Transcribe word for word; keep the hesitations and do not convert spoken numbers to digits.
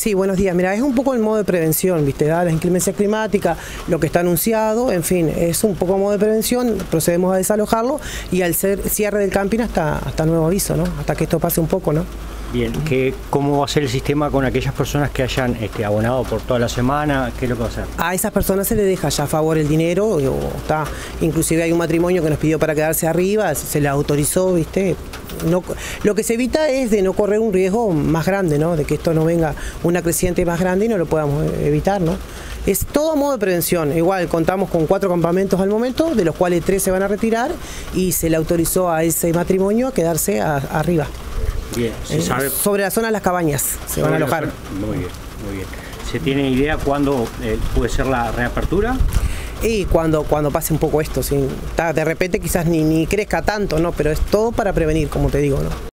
Sí, buenos días. Mira, es un poco el modo de prevención, ¿viste? Da la inclemencia climática, lo que está anunciado, en fin, es un poco modo de prevención, procedemos a desalojarlo y al ser cierre del camping hasta, hasta nuevo aviso, ¿no? Hasta que esto pase un poco, ¿no? Bien, ¿qué, ¿cómo va a ser el sistema con aquellas personas que hayan este, abonado por toda la semana? ¿Qué es lo que va a hacer? A esas personas se les deja ya a favor el dinero, o está, inclusive hay un matrimonio que nos pidió para quedarse arriba, se le autorizó, ¿viste? No, lo que se evita es de no correr un riesgo más grande, ¿no? De que esto no venga una creciente más grande y no lo podamos evitar, ¿no? Es todo a modo de prevención. Igual contamos con cuatro campamentos al momento, de los cuales tres se van a retirar y se le autorizó a ese matrimonio a quedarse a, arriba. Bien, ¿se sabe? Sobre la zona de las cabañas se van a alojar. Muy bien, muy bien. ¿Se tiene idea cuándo eh, puede ser la reapertura? Y cuando, cuando pase un poco esto, ¿sí? De repente quizás ni, ni crezca tanto, ¿no? Pero es todo para prevenir, como te digo, ¿no?